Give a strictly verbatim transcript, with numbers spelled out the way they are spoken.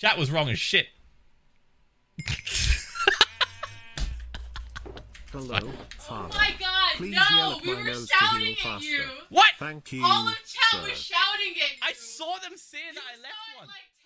Chat was wrong as shit. Hello, oh my god, Please no! We were shouting at you! What? Thank you. All of chat sir. was shouting at you! I saw them saying that I left one. Like